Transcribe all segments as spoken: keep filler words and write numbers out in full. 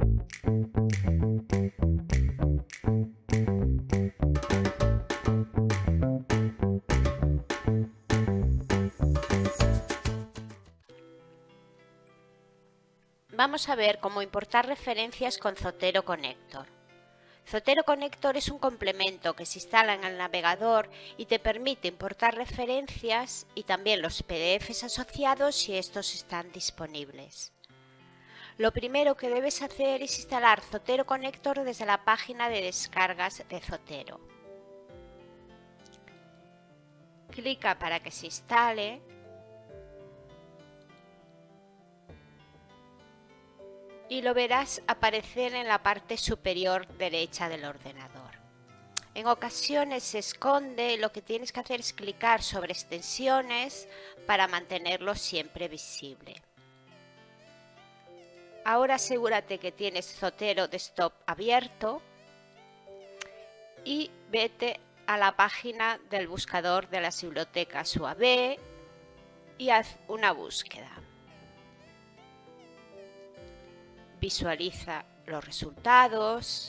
Vamos a ver cómo importar referencias con Zotero Connector. Zotero Connector es un complemento que se instala en el navegador y te permite importar referencias y también los P D Efes asociados si estos están disponibles. Lo primero que debes hacer es instalar Zotero Connector desde la página de descargas de Zotero. Clica para que se instale. Y lo verás aparecer en la parte superior derecha del ordenador. En ocasiones se esconde, lo que tienes que hacer es clicar sobre extensiones para mantenerlo siempre visible. Ahora asegúrate que tienes Zotero Desktop abierto y vete a la página del buscador de las bibliotecas U A B y haz una búsqueda. Visualiza los resultados,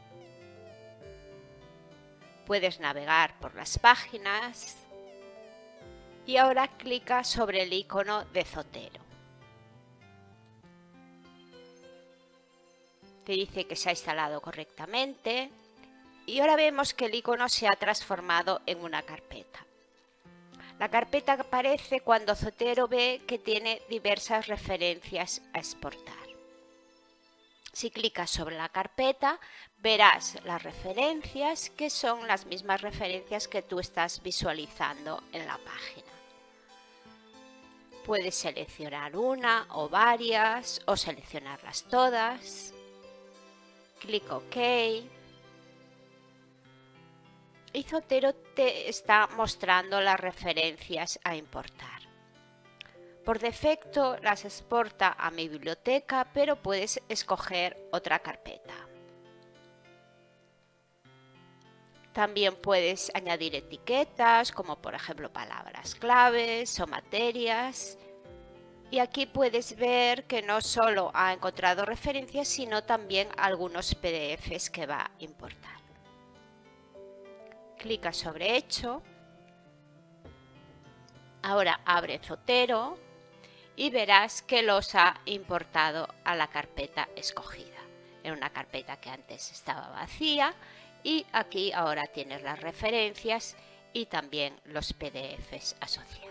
puedes navegar por las páginas y ahora clica sobre el icono de Zotero. Te dice que se ha instalado correctamente y ahora vemos que el icono se ha transformado en una carpeta. La carpeta aparece cuando Zotero ve que tiene diversas referencias a exportar. Si clicas sobre la carpeta, verás las referencias que son las mismas referencias que tú estás visualizando en la página. Puedes seleccionar una o varias o seleccionarlas todas. Clic OK. Y Zotero te está mostrando las referencias a importar. Por defecto las exporta a mi biblioteca, pero puedes escoger otra carpeta. También puedes añadir etiquetas, como por ejemplo palabras claves o materias. Y aquí puedes ver que no solo ha encontrado referencias, sino también algunos P D Efes que va a importar. Clica sobre Hecho. Ahora abre Zotero y verás que los ha importado a la carpeta escogida. En una carpeta que antes estaba vacía y aquí ahora tienes las referencias y también los P D Efes asociados.